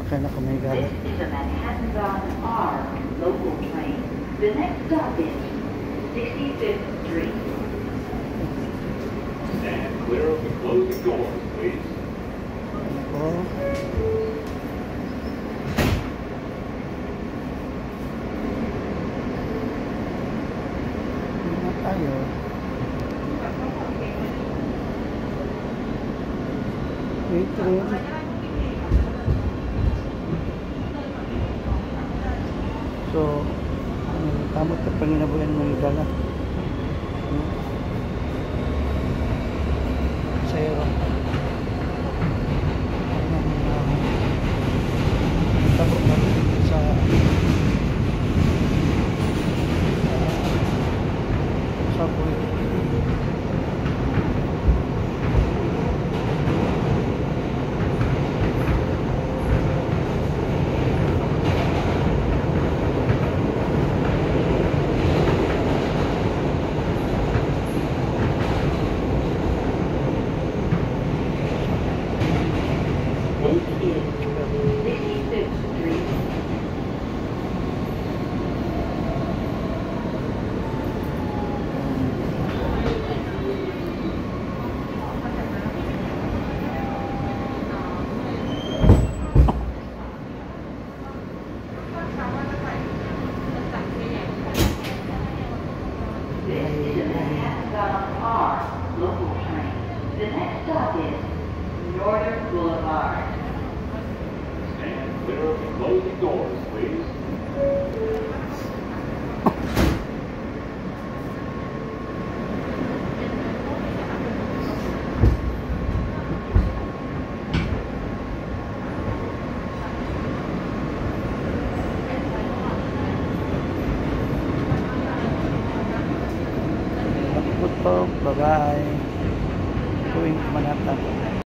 sasakyan ako may gala. This is a Manhattan-bound R local train. The next stop is 65th Street. Stand clear of the closing doors, please. Oh. Hindi tayo. Wait, so, tama ito panginabuyan mo yung dala. Sayro. Tapos natin sa subway. Local train. The next stop is Northern Boulevard. Stand clear of the closing doors, please. Bye-bye. Going to Manhattan.